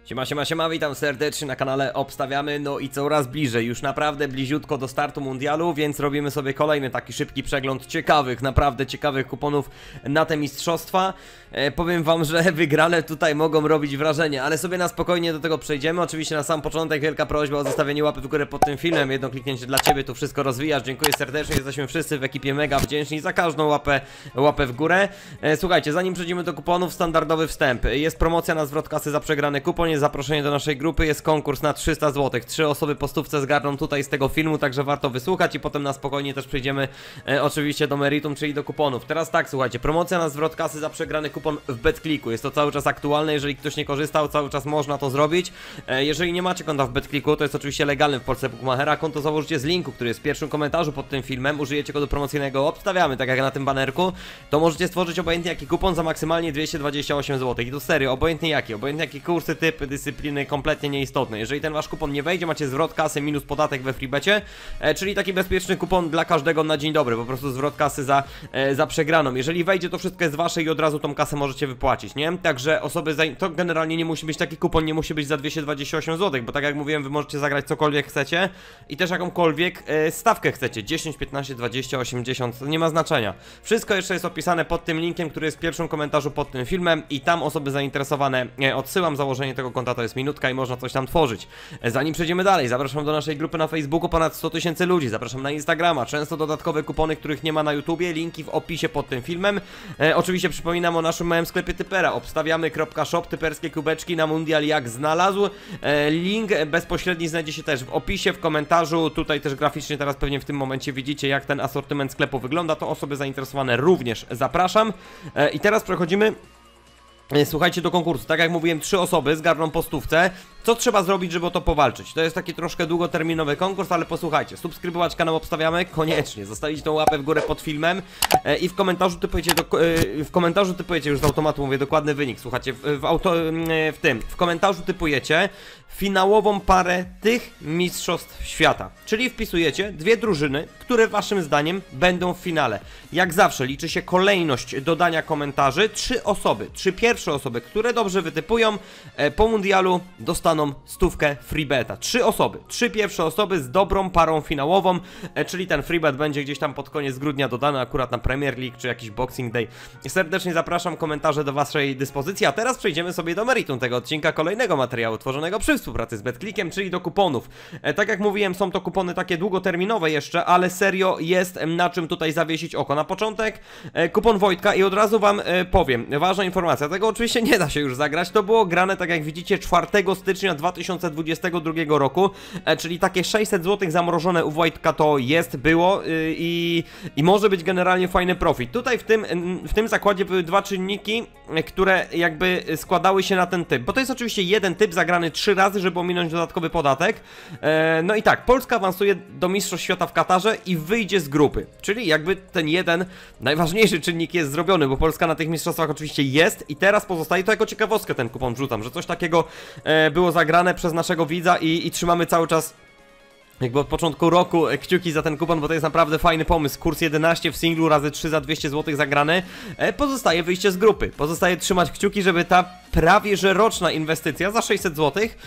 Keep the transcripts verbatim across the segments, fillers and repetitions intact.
Siema, siema, siema, witam serdecznie na kanale Obstawiamy, no i coraz bliżej, już naprawdę bliziutko do startu mundialu, więc robimy sobie kolejny taki szybki przegląd ciekawych, naprawdę ciekawych kuponów na te mistrzostwa. E, powiem wam, że wygrane tutaj mogą robić wrażenie, ale sobie na spokojnie do tego przejdziemy. Oczywiście na sam początek wielka prośba o zostawienie łapy w górę pod tym filmem, jedno kliknięcie dla ciebie, tu wszystko rozwijasz, dziękuję serdecznie, jesteśmy wszyscy w ekipie mega wdzięczni za każdą łapę, łapę w górę. E, słuchajcie, zanim przejdziemy do kuponów, standardowy wstęp, jest promocja na zwrot kasy za przegrany kupon, jest zaproszenie do naszej grupy, jest konkurs na trzysta złotych. Trzy osoby po stówce zgarną tutaj z tego filmu, także warto wysłuchać i potem na spokojnie też przejdziemy e, oczywiście do meritum, czyli do kuponów. Teraz tak, słuchajcie, promocja na zwrot kasy za przegrany kupon w BetClicku. Jest to cały czas aktualne, jeżeli ktoś nie korzystał, cały czas można to zrobić. E, jeżeli nie macie konta w BetClicku, to jest oczywiście legalny w Polsce Bookmachera. Konto założycie z linku, który jest w pierwszym komentarzu pod tym filmem. Użyjecie kodu promocyjnego Obstawiamy, tak jak na tym banerku. To możecie stworzyć obojętnie jaki kupon za maksymalnie dwieście dwadzieścia osiem złotych. I to serio, obojętnie jaki, obojętnie jakie kursy, typy, dyscypliny, kompletnie nieistotne. Jeżeli ten wasz kupon nie wejdzie, macie zwrot kasy minus podatek we freebecie, e, czyli taki bezpieczny kupon dla każdego na dzień dobry, po prostu zwrot kasy za, e, za przegraną. Jeżeli wejdzie, to wszystko jest wasze i od razu tą kasę możecie wypłacić, nie? Także osoby, za... to generalnie nie musi być taki kupon, nie musi być za dwieście dwadzieścia osiem złotych, bo tak jak mówiłem, wy możecie zagrać cokolwiek chcecie i też jakąkolwiek e, stawkę chcecie, dziesięć, piętnaście, dwadzieścia, osiemdziesiąt, nie ma znaczenia. Wszystko jeszcze jest opisane pod tym linkiem, który jest w pierwszym komentarzu pod tym filmem i tam osoby zainteresowane e, odsyłam. Założenie tego konta to jest minutka i można coś tam tworzyć. Zanim przejdziemy dalej, zapraszam do naszej grupy na Facebooku, ponad sto tysięcy ludzi, zapraszam na Instagrama, często dodatkowe kupony, których nie ma na YouTubie, linki w opisie pod tym filmem. E, oczywiście przypominam o naszym małym sklepie Typera, obstawiamy kropka shop, typerskie kubeczki na mundial jak znalazł. E, link bezpośredni znajdzie się też w opisie, w komentarzu, tutaj też graficznie teraz pewnie w tym momencie widzicie, jak ten asortyment sklepu wygląda, to osoby zainteresowane również zapraszam. E, I teraz przechodzimy, słuchajcie, do konkursu. Tak jak mówiłem, trzy osoby zgarną po stówce. Co trzeba zrobić, żeby o to powalczyć? To jest taki troszkę długoterminowy konkurs, ale posłuchajcie, subskrybować kanał Obstawiamy, koniecznie, zostawić tą łapę w górę pod filmem e, i w komentarzu typujecie, do, e, w komentarzu typujecie, już z automatu mówię dokładny wynik, słuchajcie, w, w, auto, e, w tym, w komentarzu typujecie finałową parę tych mistrzostw świata, czyli wpisujecie dwie drużyny, które waszym zdaniem będą w finale. Jak zawsze liczy się kolejność dodania komentarzy, trzy osoby, trzy pierwsze osoby, które dobrze wytypują, e, po mundialu dostaną stówkę freebeta. Trzy osoby, trzy pierwsze osoby z dobrą parą finałową, e, czyli ten freebet będzie gdzieś tam pod koniec grudnia dodany akurat na Premier League czy jakiś Boxing Day. Serdecznie zapraszam, komentarze do waszej dyspozycji, a teraz przejdziemy sobie do meritum tego odcinka, kolejnego materiału tworzonego przy współpracy z BetClickiem, czyli do kuponów. E, tak jak mówiłem, są to kupony takie długoterminowe jeszcze, ale serio jest na czym tutaj zawiesić oko. Na początek e, kupon Wojtka i od razu wam e, powiem, ważna informacja, tego oczywiście nie da się już zagrać, to było grane, tak jak widzicie, czwartego stycznia dwa tysiące dwudziestego drugiego roku, e, czyli takie sześćset złotych zamrożone u Wojtka to jest, było yy, i, i może być generalnie fajny profit. Tutaj w tym, w tym zakładzie były dwa czynniki, które jakby składały się na ten typ, bo to jest oczywiście jeden typ zagrany trzy razy, żeby ominąć dodatkowy podatek. E, no i tak, Polska awansuje do Mistrzostw Świata w Katarze i wyjdzie z grupy, czyli jakby ten jeden najważniejszy czynnik jest zrobiony, bo Polska na tych mistrzostwach oczywiście jest i teraz pozostaje, to jako ciekawostkę ten kupon wrzucam, że coś takiego e, było zagrane przez naszego widza i, i trzymamy cały czas jakby od początku roku kciuki za ten kupon, bo to jest naprawdę fajny pomysł. Kurs jedenaście w singlu razy trzy za dwieście złotych zagrany. E, pozostaje wyjście z grupy. Pozostaje trzymać kciuki, żeby ta prawie że roczna inwestycja za sześćset złotych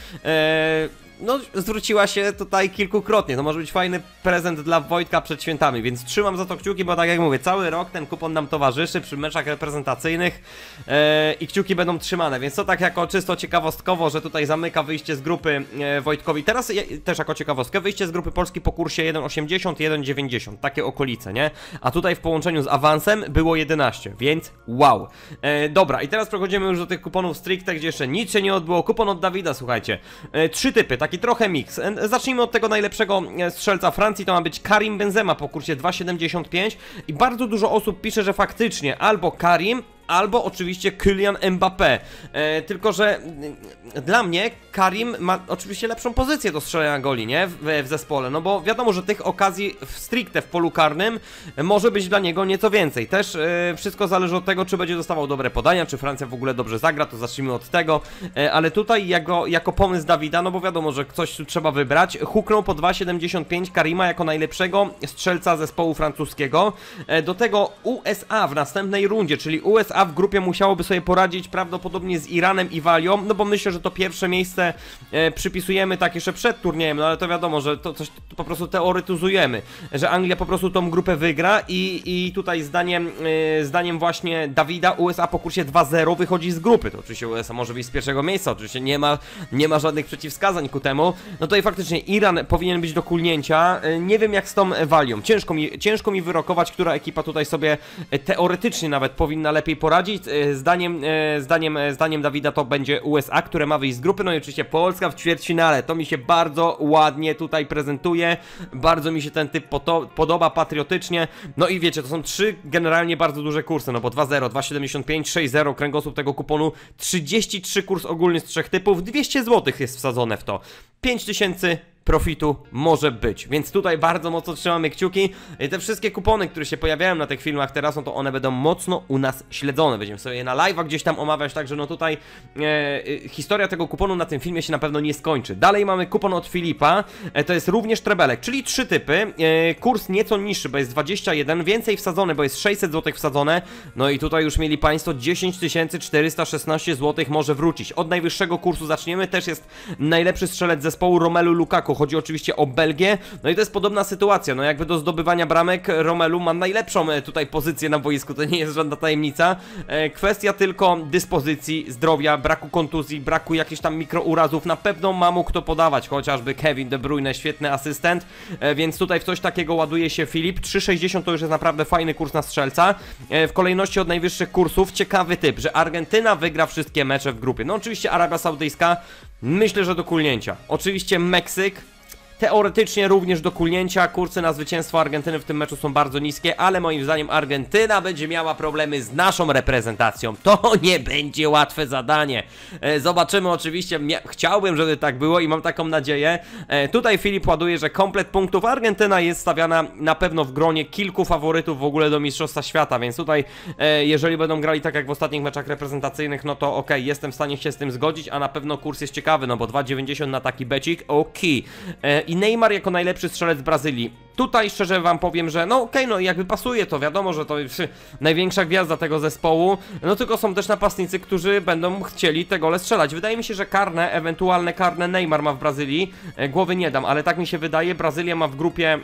e, no, zwróciła się tutaj kilkukrotnie. To może być fajny prezent dla Wojtka przed świętami, więc trzymam za to kciuki, bo tak jak mówię, cały rok ten kupon nam towarzyszy przy meczach reprezentacyjnych e, i kciuki będą trzymane, więc to tak jako czysto ciekawostkowo, że tutaj zamyka wyjście z grupy e, Wojtkowi. Teraz ja, też jako ciekawostkę, wyjście z grupy Polski po kursie jeden osiemdziesiąt, jeden dziewięćdziesiąt, takie okolice, nie? A tutaj w połączeniu z awansem było jedenaście, więc wow. E, dobra, i teraz przechodzimy już do tych kuponów stricte, gdzie jeszcze nic się nie odbyło. Kupon od Dawida, słuchajcie, e, trzy typy, tak taki trochę miks. Zacznijmy od tego najlepszego strzelca Francji, to ma być Karim Benzema po kursie dwa siedemdziesiąt pięć i bardzo dużo osób pisze, że faktycznie albo Karim, albo oczywiście Kylian Mbappé. E, tylko, że e, dla mnie Karim ma oczywiście lepszą pozycję do strzelania goli, nie? W, w zespole, no bo wiadomo, że tych okazji w stricte w polu karnym może być dla niego nieco więcej. Też e, wszystko zależy od tego, czy będzie dostawał dobre podania, czy Francja w ogóle dobrze zagra, to zacznijmy od tego. E, ale tutaj jako, jako pomysł Dawida, no bo wiadomo, że coś tu trzeba wybrać, huknął po dwa siedemdziesiąt pięć Karima jako najlepszego strzelca zespołu francuskiego. E, do tego U S A w następnej rundzie, czyli U S A A w grupie musiałoby sobie poradzić prawdopodobnie z Iranem i Walią, no bo myślę, że to pierwsze miejsce e, przypisujemy tak jeszcze przed turniejem, no ale to wiadomo, że to coś to po prostu teoretyzujemy, że Anglia po prostu tą grupę wygra i, i tutaj zdaniem, e, zdaniem właśnie Dawida U S A po kursie dwa zero wychodzi z grupy. To oczywiście U S A może wyjść z pierwszego miejsca, oczywiście nie ma, nie ma żadnych przeciwwskazań ku temu. No to i faktycznie Iran powinien być do kulnięcia. E, nie wiem jak z tą Walią, ciężko mi, ciężko mi wyrokować, która ekipa tutaj sobie teoretycznie nawet powinna lepiej poradzić. Zdaniem, zdaniem, zdaniem Dawida to będzie U S A, które ma wyjść z grupy, no i oczywiście Polska w ćwierćfinale. To mi się bardzo ładnie tutaj prezentuje, bardzo mi się ten typ podoba patriotycznie. No i wiecie, to są trzy generalnie bardzo duże kursy, no bo dwa zero, dwa siedemdziesiąt pięć, sześć zero, kręgosłup tego kuponu, trzydzieści trzy kurs ogólny z trzech typów, dwieście złotych jest wsadzone w to, pięć tysięcy profitu może być, więc tutaj bardzo mocno trzymamy kciuki. Te wszystkie kupony, które się pojawiają na tych filmach teraz, no to one będą mocno u nas śledzone, będziemy sobie je na live'ach gdzieś tam omawiać, także no tutaj e, e, historia tego kuponu na tym filmie się na pewno nie skończy. Dalej mamy kupon od Filipa, e, to jest również trebelek, czyli trzy typy, e, kurs nieco niższy, bo jest dwadzieścia jeden, więcej wsadzone, bo jest sześćset złotych wsadzone, no i tutaj już mieli Państwo dziesięć tysięcy czterysta szesnaście złotych może wrócić. Od najwyższego kursu zaczniemy, też jest najlepszy strzelec zespołu Romelu Lukaku. Chodzi oczywiście o Belgię, no i to jest podobna sytuacja, no jakby do zdobywania bramek Romelu ma najlepszą tutaj pozycję na boisku, to nie jest żadna tajemnica, e, kwestia tylko dyspozycji, zdrowia, braku kontuzji, braku jakichś tam mikrourazów, na pewno ma mu kto podawać, chociażby Kevin De Bruyne, świetny asystent, e, więc tutaj w coś takiego ładuje się Filip. Trzy sześćdziesiąt to już jest naprawdę fajny kurs na strzelca. E, w kolejności od najwyższych kursów ciekawy typ, że Argentyna wygra wszystkie mecze w grupie, no oczywiście Arabia Saudyjska, myślę, że do kulnięcia, oczywiście Meksyk, teoretycznie również do kulnięcia. Kursy na zwycięstwo Argentyny w tym meczu są bardzo niskie, ale moim zdaniem Argentyna będzie miała problemy z naszą reprezentacją. To nie będzie łatwe zadanie. E, zobaczymy oczywiście. Chciałbym, żeby tak było i mam taką nadzieję. E, tutaj Filip ładuje, że komplet punktów. Argentyna jest stawiana na pewno w gronie kilku faworytów w ogóle do Mistrzostwa Świata, więc tutaj e, jeżeli będą grali tak jak w ostatnich meczach reprezentacyjnych, no to okej, jestem w stanie się z tym zgodzić, a na pewno kurs jest ciekawy, no bo dwa dziewięćdziesiąt na taki becik, okej. E, I Neymar jako najlepszy strzelec Brazylii. Tutaj szczerze wam powiem, że no okej, okay, no jakby pasuje to, wiadomo, że to jest największa gwiazda tego zespołu, no tylko są też napastnicy, którzy będą chcieli te gole strzelać. Wydaje mi się, że karne, ewentualne karne Neymar ma w Brazylii, e, głowy nie dam, ale tak mi się wydaje, Brazylia ma w grupie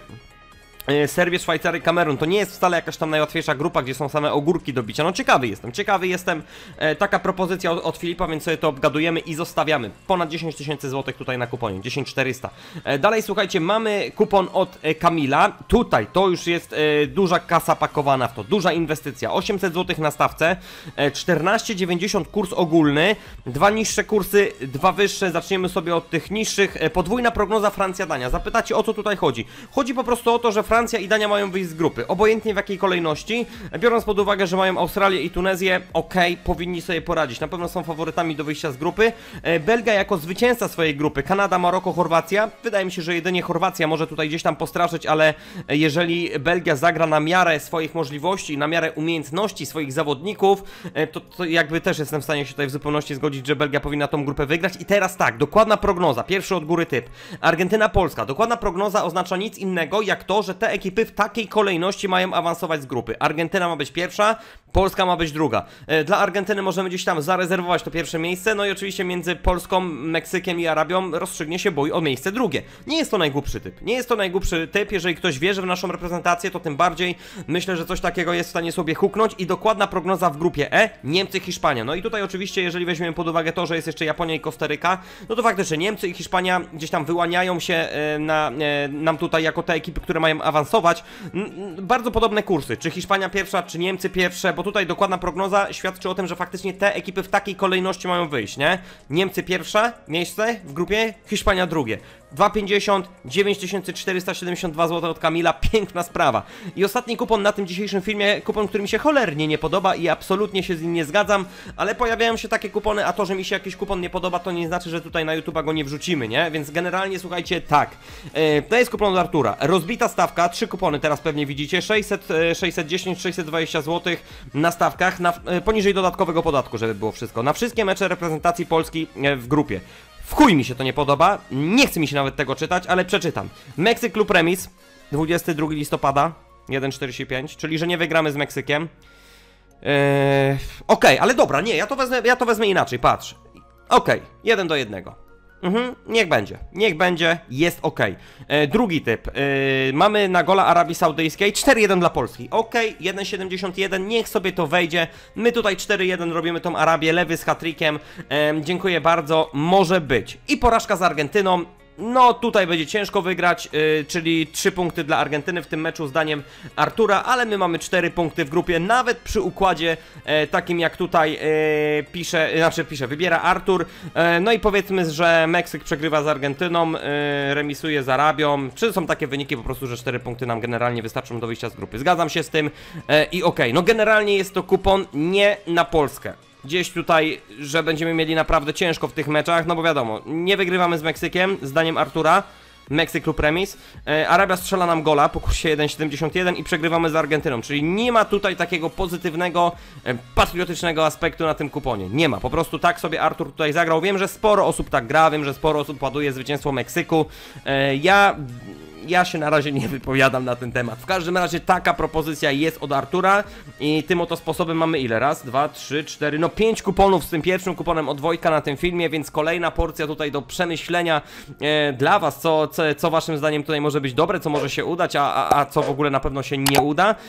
Serbię, Szwajcarię, Kamerun. To nie jest wcale jakaś tam najłatwiejsza grupa, gdzie są same ogórki do bicia. No ciekawy jestem, ciekawy jestem. E, taka propozycja od, od Filipa, więc sobie to obgadujemy i zostawiamy. Ponad dziesięć tysięcy złotych tutaj na kuponie, dziesięć tysięcy czterysta. E, dalej słuchajcie, mamy kupon od e, Kamila. Tutaj to już jest e, duża kasa pakowana w to, duża inwestycja. osiemset złotych na stawce, e, czternaście dziewięćdziesiąt kurs ogólny, dwa niższe kursy, dwa wyższe. Zaczniemy sobie od tych niższych. E, podwójna prognoza Francja-Dania. Zapytacie, o co tutaj chodzi? Chodzi po prostu o to, że Francja i Dania mają wyjść z grupy, obojętnie w jakiej kolejności, biorąc pod uwagę, że mają Australię i Tunezję, okej, okay, powinni sobie poradzić, na pewno są faworytami do wyjścia z grupy. Belgia jako zwycięzca swojej grupy, Kanada, Maroko, Chorwacja, wydaje mi się, że jedynie Chorwacja może tutaj gdzieś tam postraszyć, ale jeżeli Belgia zagra na miarę swoich możliwości, na miarę umiejętności swoich zawodników, to, to jakby też jestem w stanie się tutaj w zupełności zgodzić, że Belgia powinna tą grupę wygrać. I teraz tak, dokładna prognoza, pierwszy od góry typ, Argentyna, Polska, dokładna prognoza oznacza nic innego jak to, że te ekipy w takiej kolejności mają awansować z grupy. Argentyna ma być pierwsza, Polska ma być druga. Dla Argentyny możemy gdzieś tam zarezerwować to pierwsze miejsce, no i oczywiście między Polską, Meksykiem i Arabią rozstrzygnie się bój o miejsce drugie. Nie jest to najgłupszy typ. Nie jest to najgłupszy typ, jeżeli ktoś wierzy w naszą reprezentację, to tym bardziej myślę, że coś takiego jest w stanie sobie huknąć. I dokładna prognoza w grupie E, Niemcy, Hiszpania. No i tutaj oczywiście, jeżeli weźmiemy pod uwagę to, że jest jeszcze Japonia i Kostaryka, no to faktycznie Niemcy i Hiszpania gdzieś tam wyłaniają się na, nam tutaj jako te ekipy, które mają awansować. Bardzo podobne kursy, czy Hiszpania pierwsza, czy Niemcy pierwsze, bo tutaj dokładna prognoza świadczy o tym, że faktycznie te ekipy w takiej kolejności mają wyjść, nie? Niemcy pierwsza miejsce w grupie, Hiszpania drugie. dwa pięćdziesiąt, dziewięć tysięcy czterysta siedemdziesiąt dwa złote od Kamila, piękna sprawa. I ostatni kupon na tym dzisiejszym filmie, kupon, który mi się cholernie nie podoba i absolutnie się z nim nie zgadzam, ale pojawiają się takie kupony, a to, że mi się jakiś kupon nie podoba, to nie znaczy, że tutaj na YouTube'a go nie wrzucimy, nie? Więc generalnie słuchajcie, tak, yy, to jest kupon od Artura, rozbita stawka, trzy kupony teraz pewnie widzicie, sześćset, sześćset dziesięć, sześćset dwadzieścia złotych na stawkach, na, yy, poniżej dodatkowego podatku, żeby było wszystko, na wszystkie mecze reprezentacji Polski yy, w grupie. W chuj mi się to nie podoba, nie chce mi się nawet tego czytać, ale przeczytam. Meksyk lub remis, dwudziestego drugiego listopada, jeden czterdzieści pięć, czyli że nie wygramy z Meksykiem. Eee, Okej, okay, ale dobra, nie, ja to wezmę, ja to wezmę inaczej, patrz. Okej, okay, jeden do jednego. Mhm, niech będzie, niech będzie, jest ok. E, drugi typ, e, mamy na gola Arabii Saudyjskiej cztery jeden dla Polski. Ok, jeden siedemdziesiąt jeden, niech sobie to wejdzie. My tutaj cztery jeden robimy tą Arabię, lewy z hat-trickiem. E, dziękuję bardzo, może być. I porażka z Argentyną. No tutaj będzie ciężko wygrać, yy, czyli trzy punkty dla Argentyny w tym meczu zdaniem Artura, ale my mamy cztery punkty w grupie, nawet przy układzie e, takim jak tutaj e, pisze, znaczy pisze, wybiera Artur. E, no i powiedzmy, że Meksyk przegrywa z Argentyną, e, remisuje z Arabią. Czy są takie wyniki po prostu, że cztery punkty nam generalnie wystarczą do wyjścia z grupy? Zgadzam się z tym e, i okej, okay. No generalnie jest to kupon nie na Polskę. Gdzieś tutaj, że będziemy mieli naprawdę ciężko w tych meczach, no bo wiadomo, nie wygrywamy z Meksykiem, zdaniem Artura, Meksyk lub remis, e, Arabia strzela nam gola po kursie jeden siedemdziesiąt jeden i przegrywamy z Argentyną, czyli nie ma tutaj takiego pozytywnego, e, patriotycznego aspektu na tym kuponie, nie ma, po prostu tak sobie Artur tutaj zagrał, wiem, że sporo osób tak gra, wiem, że sporo osób ładuje zwycięstwo Meksyku, e, ja... Ja się na razie nie wypowiadam na ten temat. W każdym razie taka propozycja jest od Artura i tym oto sposobem mamy ile? Raz, dwa, trzy, cztery, no pięć kuponów z tym pierwszym kuponem od Wojtka na tym filmie, więc kolejna porcja tutaj do przemyślenia e, dla was, co, co, co waszym zdaniem tutaj może być dobre, co może się udać, a, a, a co w ogóle na pewno się nie uda. E,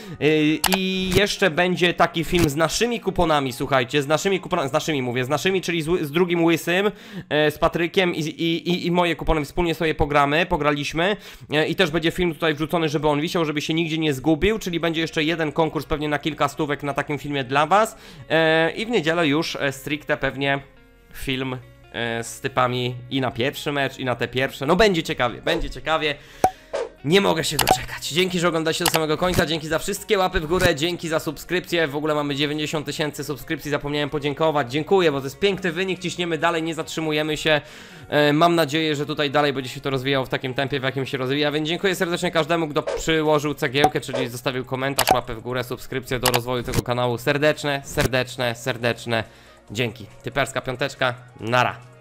I jeszcze będzie taki film z naszymi kuponami, słuchajcie, z naszymi kuponami, z naszymi mówię, z naszymi, czyli z, z drugim Łysym, e, z Patrykiem i, i, i, i moje kupony wspólnie sobie pogramy, pograliśmy. E, I też będzie film tutaj wrzucony, żeby on wisiał, żeby się nigdzie nie zgubił, czyli będzie jeszcze jeden konkurs pewnie na kilka stówek na takim filmie dla was. E, I w niedzielę już e, stricte pewnie film e, z typami i na pierwszy mecz, i na te pierwsze. No będzie ciekawie, będzie ciekawie. Nie mogę się doczekać. Dzięki, że oglądacie do samego końca, dzięki za wszystkie łapy w górę, dzięki za subskrypcję. W ogóle mamy dziewięćdziesiąt tysięcy subskrypcji, zapomniałem podziękować. Dziękuję, bo to jest piękny wynik, ciśniemy dalej, nie zatrzymujemy się. E, mam nadzieję, że tutaj dalej będzie się to rozwijało w takim tempie, w jakim się rozwija, więc dziękuję serdecznie każdemu, kto przyłożył cegiełkę, czyli zostawił komentarz, łapę w górę, subskrypcję do rozwoju tego kanału. Serdeczne, serdeczne, serdeczne dzięki. Typerska piąteczka, nara.